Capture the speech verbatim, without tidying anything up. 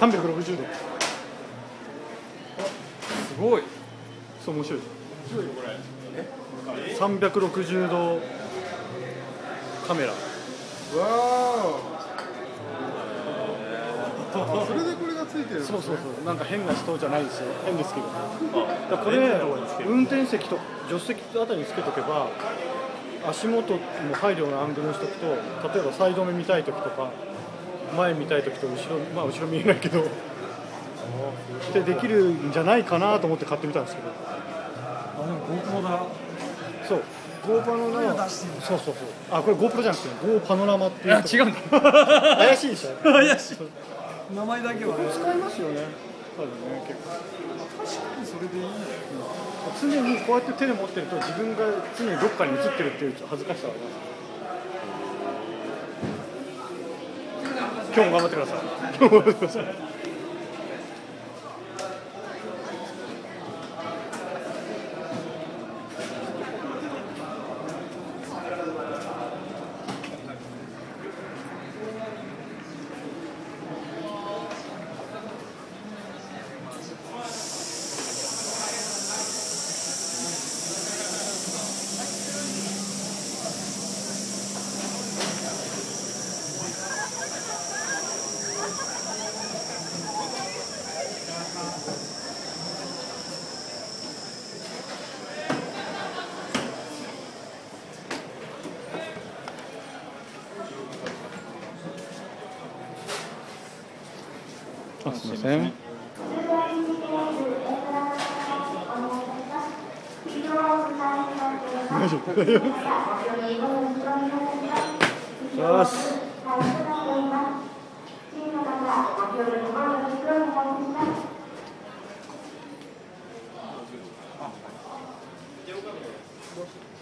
さんびゃくろくじゅうど。 すごい。 そう面白い。 面白いよこれ。え？ さんびゃくろくじゅうどカメラ。 わあ。それでこれがついてるんですね。 そうそうそう。なんか変な人じゃないですよ。変ですけど。だこれ運転席と助手席あたりにつけとけば、足元も入るようなアングルにしとくと、例えばサイド目見たい時とか、前見たい時と後ろまあ後ろ見えないけど、でできるんじゃないかなと思って買ってみたんですけど。 あ、でも GoPro だ。 そう。GoPro のそうそうそう。あ、これ GoPro じゃなくて Go パノラマっていう。 あ、違うんだ。 怪しいでしょ。 怪しい。名前だけはね。 使いますよね。多分ね結構。 確かにそれでいいんだよ。 常にこうやって手で持ってると自分が常にどっかに映ってるっていう恥ずかしさがあります。今日も頑張ってください。今日も頑張ってください。あ、すみません。大丈夫。よし。 あ